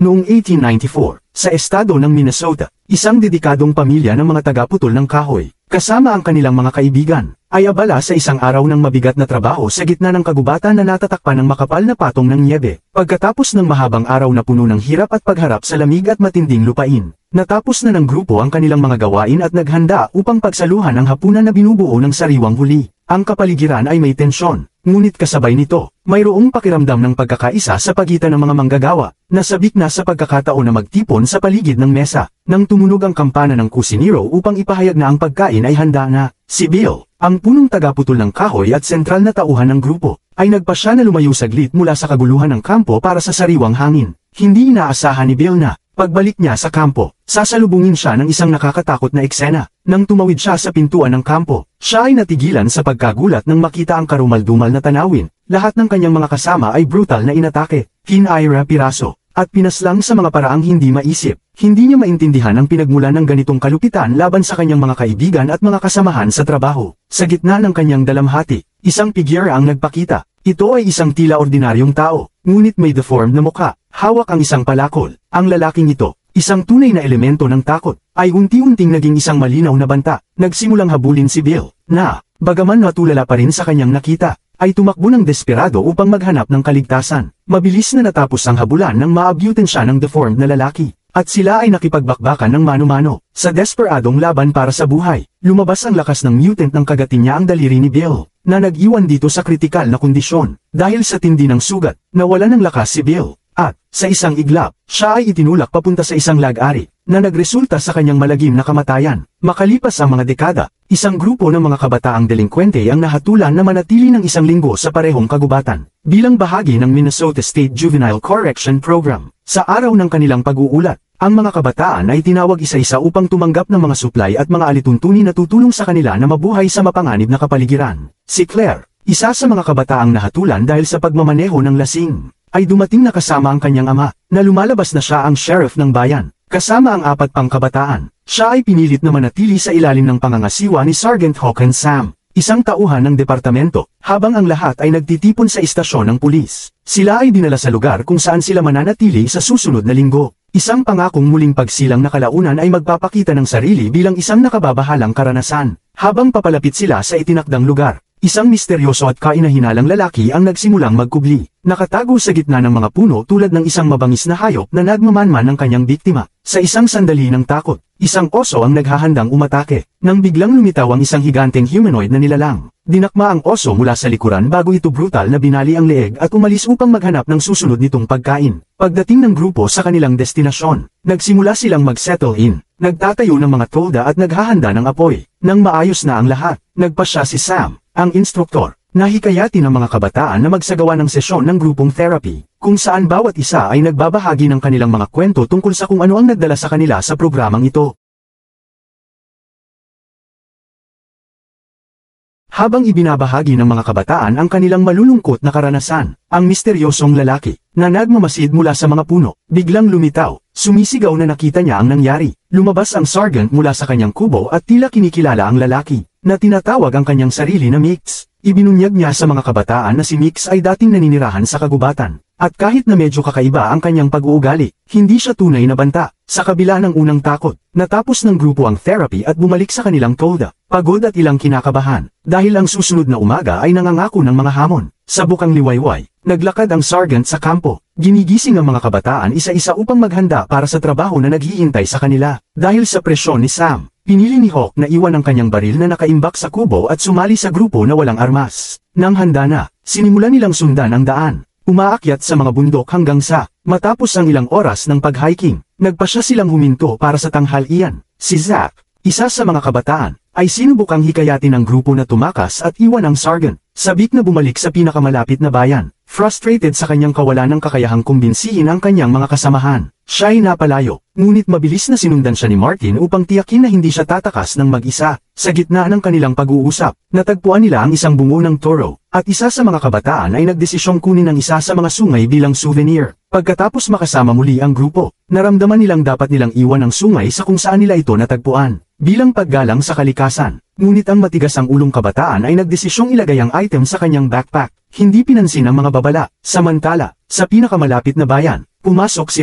Noong 1894, sa estado ng Minnesota, isang dedikadong pamilya ng mga taga-putol ng kahoy, kasama ang kanilang mga kaibigan, ay abala sa isang araw ng mabigat na trabaho sa gitna ng kagubatan na natatakpan ng makapal na patong ng niyebe. Pagkatapos ng mahabang araw na puno ng hirap at pagharap sa lamig at matinding lupain, natapos na ng grupo ang kanilang mga gawain at naghanda upang pagsaluhan ang hapunan na binubuo ng sariwang huli. Ang kapaligiran ay may tensyon, ngunit kasabay nito, mayroong pakiramdam ng pagkakaisa sa pagitan ng mga manggagawa, nasabik na sa pagkakataon na magtipon sa paligid ng mesa. Nang tumunog ang kampana ng kusinero upang ipahayag na ang pagkain ay handa na, si Bill, ang punong tagaputol ng kahoy at sentral na tauhan ng grupo, ay nagpasya na lumayo saglit mula sa kaguluhan ng kampo para sa sariwang hangin. Hindi inaasahan ni Bill na, pagbalik niya sa kampo, sasalubungin siya ng isang nakakatakot na eksena. Nang tumawid siya sa pintuan ng kampo, siya ay natigilan sa pagkagulat nang makita ang karumal-dumal na tanawin. Lahat ng kanyang mga kasama ay brutal na inatake, piraso, at pinaslang sa mga paraang hindi maisip. Hindi niya maintindihan ang pinagmulan ng ganitong kalupitan laban sa kanyang mga kaibigan at mga kasamahan sa trabaho. Sa gitna ng kanyang dalamhati, isang figure ang nagpakita. Ito ay isang tila ordinaryong tao, ngunit may deformed na mukha. Hawak ang isang palakol. Ang lalaking ito, isang tunay na elemento ng takot, ay unti-unting naging isang malinaw na banta. Nagsimulang habulin si Bill, na, bagaman natulala pa rin sa kanyang nakita, ay tumakbo ng desperado upang maghanap ng kaligtasan. Mabilis na natapos ang habulan nang maabutan siya ng deformed na lalaki, at sila ay nakipagbakbakan ng mano-mano. Sa desperadong laban para sa buhay, lumabas ang lakas ng mutant ng kagatin niya ang daliri ni Bill, na nag-iwan dito sa kritikal na kondisyon. Dahil sa tindi ng sugat, nawalan ng lakas si Bill. At, sa isang iglap, siya ay itinulak papunta sa isang lag-ari, na nagresulta sa kanyang malagim na kamatayan. Makalipas ang mga dekada, isang grupo ng mga kabataang delinkwente ang nahatulan na manatili ng isang linggo sa parehong kagubatan, bilang bahagi ng Minnesota State Juvenile Correction Program. Sa araw ng kanilang pag-uulat, ang mga kabataan ay tinawag isa-isa upang tumanggap ng mga suplay at mga alituntunin na tutulong sa kanila na mabuhay sa mapanganib na kapaligiran. Si Claire, isa sa mga kabataang nahatulan dahil sa pagmamaneho ng lasing, ay dumating na kasama ang kanyang ama, na lumalabas na siya ang sheriff ng bayan, kasama ang 4 pang kabataan. Siya ay pinilit na manatili sa ilalim ng pangangasiwa ni Sergeant Hawkins Sam, isang tauhan ng departamento, habang ang lahat ay nagtitipon sa istasyon ng pulis. Sila ay dinala sa lugar kung saan sila mananatili sa susunod na linggo. Isang pangakong muling pagsilang na kalaunan ay magpapakita ng sarili bilang isang nakababahalang karanasan. Habang papalapit sila sa itinakdang lugar, isang misteryoso at kainahinalang lalaki ang nagsimulang magkubli. Nakatago sa gitna ng mga puno tulad ng isang mabangis na hayop na nagmamanman ng kanyang biktima. Sa isang sandali ng takot, isang oso ang naghahandang umatake. Nang biglang lumitaw ang isang higanteng humanoid na nilalang, dinakma ang oso mula sa likuran bago ito brutal na binali ang leeg at umalis upang maghanap ng susunod nitong pagkain. Pagdating ng grupo sa kanilang destinasyon, nagsimula silang mag-settle in. Nagtatayo ng mga tolda at naghahanda ng apoy. Nang maayos na ang lahat, nagpasya si Sam, ang instruktor, na hikayatin ng mga kabataan na magsagawa ng sesyon ng grupong therapy, kung saan bawat isa ay nagbabahagi ng kanilang mga kwento tungkol sa kung ano ang nagdala sa kanila sa programang ito. Habang ibinabahagi ng mga kabataan ang kanilang malulungkot na karanasan, ang misteryosong lalaki, na nagmamasid mula sa mga puno, biglang lumitaw. Sumisigaw na nakita niya ang nangyari. Lumabas ang sergeant mula sa kanyang kubo at tila kinikilala ang lalaki, na tinatawag ang kanyang sarili na Mix. Ibinunyag niya sa mga kabataan na si Mix ay dating naninirahan sa kagubatan, at kahit na medyo kakaiba ang kanyang pag-uugali, hindi siya tunay na banta. Sa kabila ng unang takot, natapos ng grupo ang therapy at bumalik sa kanilang tolda, pagod at ilang kinakabahan, dahil ang susunod na umaga ay nangangako ng mga hamon. Sa bukang liwayway, naglakad ang sergeant sa kampo, ginigising ang mga kabataan isa-isa upang maghanda para sa trabaho na naghihintay sa kanila. Dahil sa presyon ni Sam, pinili ni Hawk na iwan ang kanyang baril na nakaimbak sa kubo at sumali sa grupo na walang armas. Nang handa na, sinimulan nilang sundan ang daan, umaakyat sa mga bundok hanggang sa, matapos ang ilang oras ng pag-hiking, nagpasya silang huminto para sa tanghalian. Si Zach, isa sa mga kabataan, ay sinubukang hikayatin ng grupo na tumakas at iwan ang sergeant, sabik na bumalik sa pinakamalapit na bayan. Frustrated sa kanyang kawalan ng kakayahang kumbinsihin ang kanyang mga kasamahan, siya ay napalayo, ngunit mabilis na sinundan siya ni Martin upang tiyakin na hindi siya tatakas ng mag-isa. Sa gitna ng kanilang pag-uusap, natagpuan nila ang isang bungo ng toro, at isa sa mga kabataan ay nagdesisyong kunin ang isa sa mga sungay bilang souvenir. Pagkatapos makasama muli ang grupo, naramdaman nilang dapat nilang iwan ang sungay sa kung saan nila ito natagpuan, bilang paggalang sa kalikasan. Ngunit ang matigas ang ulong kabataan ay nagdesisyong ilagay ang item sa kanyang backpack. Hindi pinansin ang mga babala. Samantala, sa pinakamalapit na bayan, pumasok si Ray,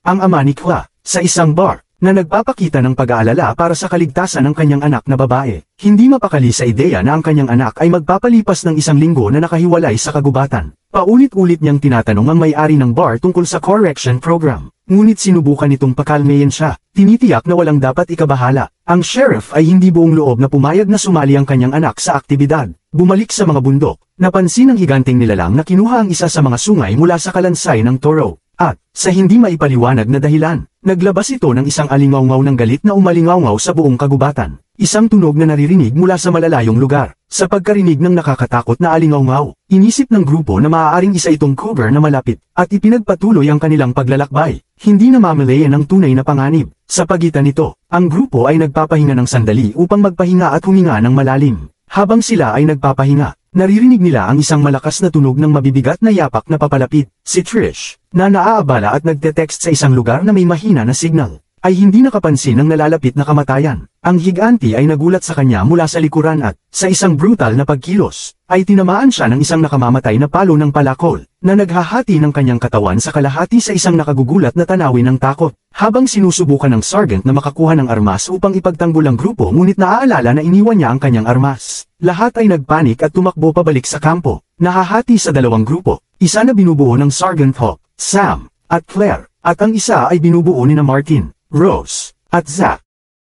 ang ama ni Kla, sa isang bar, na nagpapakita ng pag-aalala para sa kaligtasan ng kanyang anak na babae. Hindi mapakali sa ideya na ang kanyang anak ay magpapalipas ng 1 linggo na nakahiwalay sa kagubatan. Paulit-ulit niyang tinatanong ang may-ari ng bar tungkol sa correction program. Ngunit sinubukan nitong pakalmayin siya, tinitiyak na walang dapat ikabahala. Ang sheriff ay hindi buong loob na pumayag na sumali ang kanyang anak sa aktibidad. Bumalik sa mga bundok, napansin ng higanting nilalang na kinuha ang isa sa mga sungay mula sa kalansay ng toro. At, sa hindi maipaliwanag na dahilan, naglabas ito ng isang alingawngaw ng galit na umalingawngaw sa buong kagubatan. Isang tunog na naririnig mula sa malalayong lugar. Sa pagkarinig ng nakakatakot na alingawngaw, inisip ng grupo na maaaring isa itong cougar na malapit, at ipinagpatuloy ang kanilang paglalakbay. Hindi na mamalayan ang tunay na panganib. Sa pagitan nito, ang grupo ay nagpapahinga ng sandali upang magpahinga at huminga ng malalim. Habang sila ay nagpapahinga, naririnig nila ang isang malakas na tunog ng mabibigat na yapak na papalapit. Si Trish, na naaabala at nagte-text sa isang lugar na may mahina na signal, ay hindi nakapansin ng nalalapit na kamatayan. Ang higanti ay nagulat sa kanya mula sa likuran at, sa isang brutal na pagkilos, ay tinamaan siya ng isang nakamamatay na palo ng palakol, na naghahati ng kanyang katawan sa kalahati sa isang nakagugulat na tanawin ng takot. Habang sinusubukan ng sergeant na makakuha ng armas upang ipagtanggol ang grupo ngunit naaalala na iniwan niya ang kanyang armas. Lahat ay nagpanik at tumakbo pabalik sa kampo, nahahati sa 2 grupo, isa na binubuo ng Sergeant Hawk, Sam, at Claire, at ang isa ay binubuo ni na Martin, Rose, at Zach.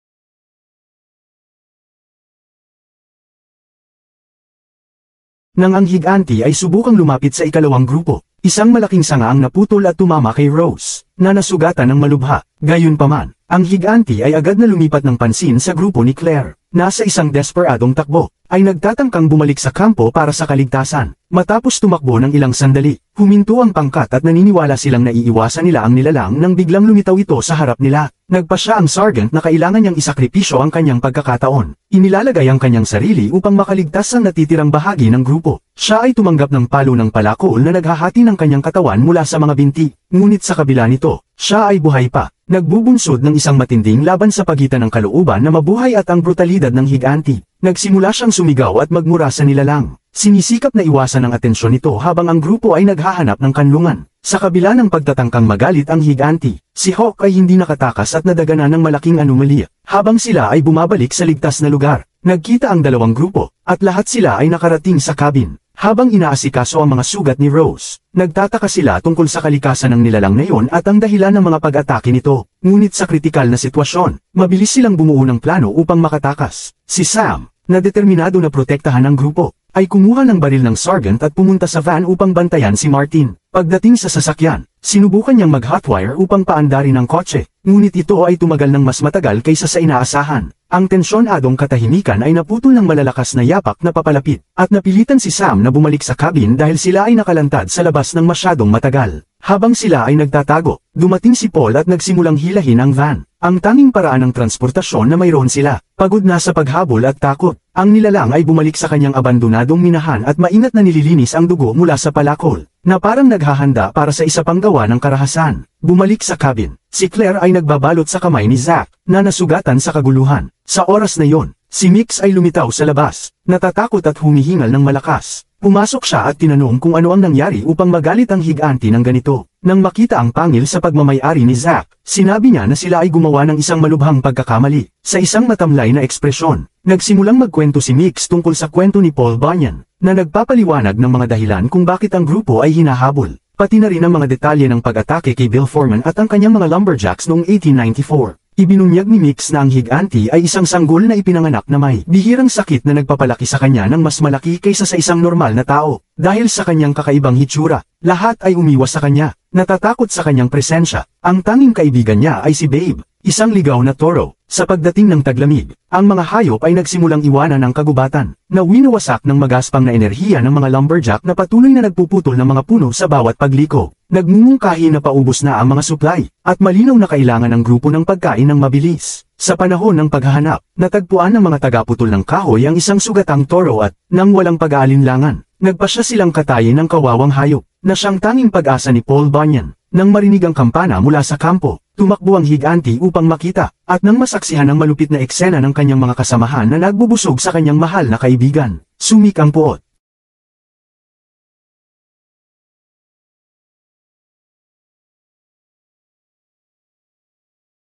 Nang ang higanti ay subukang lumapit sa ikalawang grupo, isang malaking sanga ang naputol at tumama kay Rose, na nasugatan ng malubha. Gayunpaman, ang higanti ay agad na lumipat ng pansin sa grupo ni Claire. Nasa isang desperadong takbo, ay nagtatangkang bumalik sa kampo para sa kaligtasan. Matapos tumakbo ng ilang sandali, huminto ang pangkat at naniniwala silang naiiwasan nila ang nilalang nang biglang lumitaw ito sa harap nila. Nagpasya ang sergeant na kailangan niyang isakripisyo ang kanyang pagkakataon. Inilalagay ang kanyang sarili upang makaligtas ang natitirang bahagi ng grupo. Siya ay tumanggap ng palo ng palakol na naghahati ng kanyang katawan mula sa mga binti. Ngunit sa kabila nito, siya ay buhay pa. Nagbubunsod ng isang matinding laban sa pagitan ng kalooban na mabuhay at ang brutalidad ng higanti. Nagsimula siyang sumigaw at magmura sa nilalang. Sinisikap na iwasan ang atensyon nito habang ang grupo ay naghahanap ng kanlungan. Sa kabila ng pagtatangkang magalit ang higanti, si Hawk ay hindi nakatakas at nadaganan ng malaking anomalya. Habang sila ay bumabalik sa ligtas na lugar, nagkita ang 2 grupo, at lahat sila ay nakarating sa cabin. Habang inaasikaso ang mga sugat ni Rose, nagtataka sila tungkol sa kalikasan ng nilalang na iyon at ang dahilan ng mga pag-atake nito. Ngunit sa kritikal na sitwasyon, mabilis silang bumuo ng plano upang makatakas. Si Sam, na determinado na protektahan ang grupo, ay kumuha ng baril ng sergeant at pumunta sa van upang bantayan si Martin. Pagdating sa sasakyan, sinubukan niyang mag-hotwire upang paandarin ang kotse, ngunit ito ay tumagal ng mas matagal kaysa sa inaasahan. Ang tensyonadong katahimikan ay naputol ng malalakas na yapak na papalapit, at napilitan si Sam na bumalik sa cabin dahil sila ay nakalantad sa labas ng masyadong matagal. Habang sila ay nagtatago, dumating si Paul at nagsimulang hilahin ang van. Ang tanging paraan ng transportasyon na mayroon sila. Pagod na sa paghabol at takot, ang nilalang ay bumalik sa kanyang abandonadong minahan at maingat na nililinis ang dugo mula sa palakol, na parang naghahanda para sa isa pang gawa ng karahasan. Bumalik sa cabin, si Claire ay nagbabalot sa kamay ni Zach, na nasugatan sa kaguluhan. Sa oras na yon, si Mix ay lumitaw sa labas, natatakot at humihingal ng malakas. Pumasok siya at tinanong kung ano ang nangyari upang magalit ang higanti ng ganito. Nang makita ang pangil sa pagmamayari ni Zach, sinabi niya na sila ay gumawa ng isang malubhang pagkakamali. Sa isang matamlay na ekspresyon, nagsimulang magkwento si Mix tungkol sa kwento ni Paul Bunyan, na nagpapaliwanag ng mga dahilan kung bakit ang grupo ay hinahabol, pati na rin ang mga detalye ng pag-atake kay Bill Foreman at ang kanyang mga lumberjacks noong 1894. Ibinunyag ni Mix na ang higanti ay isang sanggol na ipinanganak na may bihirang sakit na nagpapalaki sa kanya ng mas malaki kaysa sa isang normal na tao. Dahil sa kanyang kakaibang hitsura, lahat ay umiwas sa kanya, natatakot sa kanyang presensya. Ang tanging kaibigan niya ay si Babe, isang ligaw na toro. Sa pagdating ng taglamig, ang mga hayop ay nagsimulang iwanan ang kagubatan, na winawasak ng magaspang na enerhiya ng mga lumberjack na patuloy na nagpuputol ng mga puno sa bawat pagliko. Nagmumungkahi na paubos na ang mga supply, at malinaw na kailangan ng grupo ng pagkain ng mabilis. Sa panahon ng paghahanap, natagpuan ng mga tagaputol ng kahoy ang isang sugatang toro at, nang walang pag-aalinlangan, nagpasya silang katayin ng kawawang hayop, na siyang tanging pag-asa ni Paul Bunyan. Nang marinig ang kampana mula sa kampo, tumakbo ang higanti upang makita, at nang masaksihan ang malupit na eksena ng kanyang mga kasamahan na nagbubusog sa kanyang mahal na kaibigan, sumik ang puot.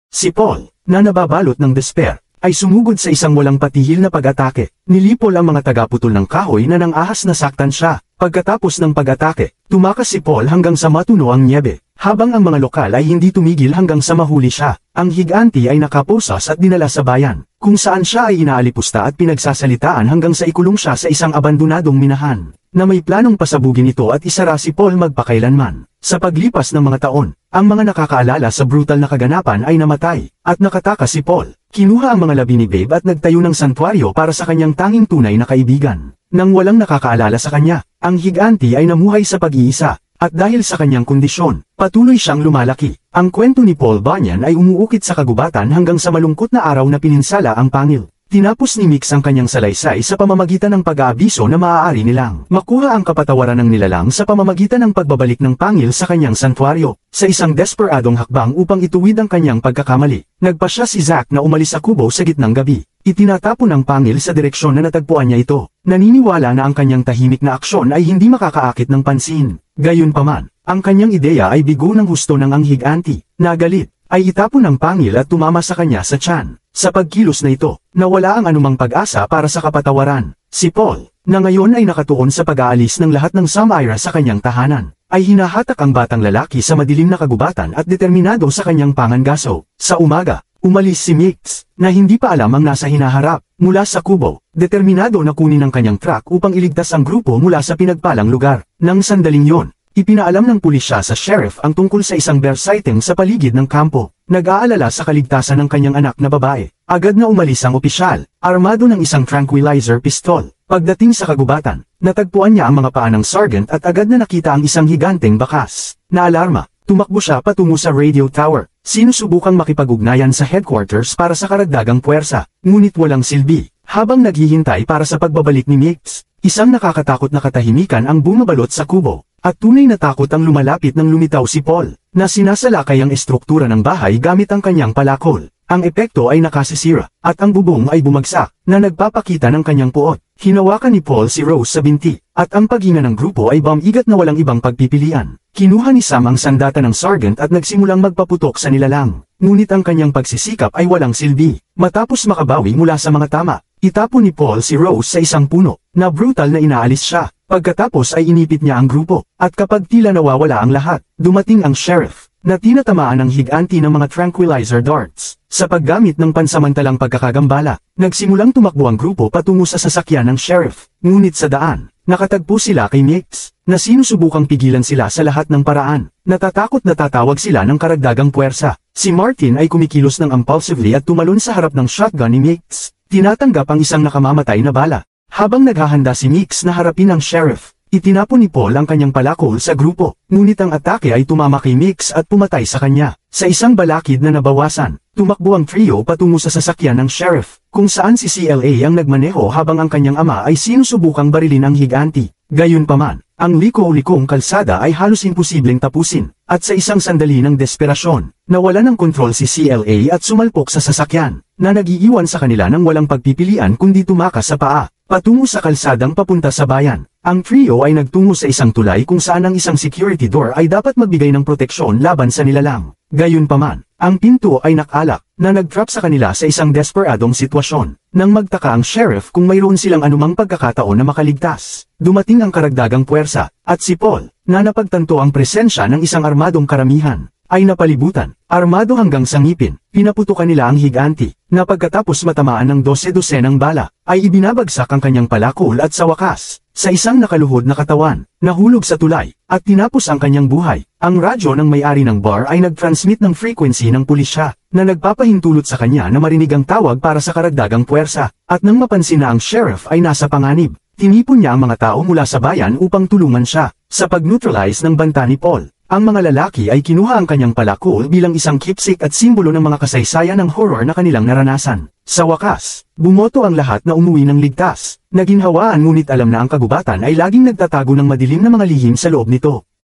Si Paul, na nababalot ng despair, ay sumugod sa isang walang patihil na pag-atake. Nilipol ang mga tagaputol ng kahoy na nang ahas na saktan siya. Pagkatapos ng pag-atake, tumakas si Paul hanggang sa matuno ang niebe. Habang ang mga lokal ay hindi tumigil hanggang sa mahuli siya, ang higanti ay nakaposas at dinala sa bayan, kung saan siya ay inaalipusta at pinagsasalitaan hanggang sa ikulong siya sa isang abandonadong minahan, na may planong pasabugin ito at isara si Paul magpakailanman. Sa paglipas ng mga taon, ang mga nakakaalala sa brutal na kaganapan ay namatay, at nakatakas si Paul. Kinuha ang mga labi ni Babe at nagtayo ng santuaryo para sa kanyang tanging tunay na kaibigan. Nang walang nakakaalala sa kanya, ang higanti ay namuhay sa pag-iisa. At dahil sa kanyang kondisyon, patuloy siyang lumalaki. Ang kwento ni Paul Bunyan ay umuukit sa kagubatan hanggang sa malungkot na araw na pininsala ang pangil. Tinapos ni Mix ang kanyang salaysay sa pamamagitan ng pag-aabiso na maaari nilang makuha ang kapatawaran ng nilalang sa pamamagitan ng pagbabalik ng pangil sa kanyang santuaryo. Sa isang desperadong hakbang upang ituwid ang kanyang pagkakamali, nagpasya si Zack na umalis sa kubo sa gitnang gabi. Itinatapon ng pangil sa direksyon na natagpuan niya ito. Naniniwala na ang kanyang tahimik na aksyon ay hindi makakaakit ng pansin. Gayunpaman, ang kanyang ideya ay bigo ng husto ng anghiganti. Nagalit, ay itapon ng pangil at tumama sa kanya sa tiyan. Sa pagkilos na ito, nawala ang anumang pag-asa para sa kapatawaran. Si Paul, na ngayon ay nakatuon sa pag-aalis ng lahat ng Samira sa kanyang tahanan, ay hinahatak ang batang lalaki sa madilim na kagubatan at determinado sa kanyang pangangaso. Sa umaga, umalis si Mix, na hindi pa alam ang nasa hinaharap, mula sa kubo, determinado na kunin ang kanyang truck upang iligtas ang grupo mula sa pinagpalang lugar. Nang sandaling yon, ipinaalam ng pulisya sa sheriff ang tungkol sa isang bear sighting sa paligid ng kampo. Nag-aalala sa kaligtasan ng kanyang anak na babae. Agad na umalis ang opisyal, armado ng isang tranquilizer pistol. Pagdating sa kagubatan, natagpuan niya ang mga paa ng sergeant at agad na nakita ang isang higanteng bakas. Naalarma, tumakbo siya patungo sa radio tower. Sinusubukang makipag-ugnayan sa headquarters para sa karagdagang puwersa, ngunit walang silbi. Habang naghihintay para sa pagbabalik ni Mix, isang nakakatakot na katahimikan ang bumabalot sa kubo. At tunay na takot ang lumalapit nang lumitaw si Paul, na sinasalakay ang estruktura ng bahay gamit ang kanyang palakol. Ang epekto ay nakasisira, at ang bubong ay bumagsak, na nagpapakita ng kanyang puot. Hinawakan ni Paul si Rose sa binti, at ang paghinga ng grupo ay bamigat na walang ibang pagpipilian. Kinuha ni Sam ang sandata ng sergeant at nagsimulang magpaputok sa nilalang. Ngunit ang kanyang pagsisikap ay walang silbi. Matapos makabawi mula sa mga tama, itapon ni Paul si Rose sa isang puno, na brutal na inaalis siya. Pagkatapos ay inipit niya ang grupo, at kapag tila nawawala ang lahat, dumating ang sheriff, na tinatamaan ng higanti ng mga tranquilizer darts. Sa paggamit ng pansamantalang pagkakagambala, nagsimulang tumakbo ang grupo patungo sa sasakyan ng sheriff. Ngunit sa daan, nakatagpo sila kay Mix, na sinusubukang pigilan sila sa lahat ng paraan. Natatakot na tatawag sila ng karagdagang puwersa. Si Martin ay kumikilos ng impulsively at tumalon sa harap ng shotgun ni Mix. Tinatanggap ang isang nakamamatay na bala. Habang naghahanda si Mix na harapin ang sheriff, itinapon ni Paul ang kanyang palakol sa grupo, ngunit ang atake ay tumama kay Mix at pumatay sa kanya. Sa isang balakid na nabawasan, tumakbo ang trio patungo sa sasakyan ng sheriff, kung saan si CLA ang nagmaneho habang ang kanyang ama ay sinusubukang barilin ang higanti. Gayunpaman, ang liko-likong kalsada ay halos imposibleng tapusin, at sa isang sandali ng desperasyon, nawala ng kontrol si CLA at sumalpok sa sasakyan, na nag-iiwan sa kanila ng walang pagpipilian kundi tumakas sa paa, patungo sa kalsadang papunta sa bayan. Ang trio ay nagtungo sa isang tulay kung saan ang isang security door ay dapat magbigay ng proteksyon laban sa nilalang. Gayunpaman, ang pinto ay nakalak, na nag-trap sa kanila sa isang desperadong sitwasyon. Nang magtaka ang sheriff kung mayroon silang anumang pagkakataon na makaligtas, dumating ang karagdagang puwersa, at si Paul, na napagtanto ang presensya ng isang armadong karamihan, ay napalibutan, armado hanggang sa ngipin. Pinaputukan nila ang higanti, na pagkatapos matamaan ng 12 ng bala, ay ibinabagsak ang kanyang palakol at sa wakas, sa isang nakaluhod na katawan, nahulog sa tulay, at tinapos ang kanyang buhay. Ang radyo ng may-ari ng bar ay nag-transmit ng frequency ng pulisya, na nagpapahintulot sa kanya na marinig ang tawag para sa karagdagang puwersa, at nang mapansin na ang sheriff ay nasa panganib, tinipon niya ang mga tao mula sa bayan upang tulungan siya. Sa pag-neutralize ng banta ni Paul, ang mga lalaki ay kinuha ang kanyang palakol bilang isang keepsake at simbolo ng mga kasaysayan ng horror na kanilang naranasan. Sa wakas, bumoto ang lahat na umuwi ng ligtas. Naginhawaan ngunit alam na ang kagubatan ay laging nagtatago ng madilim na mga lihim sa loob nito.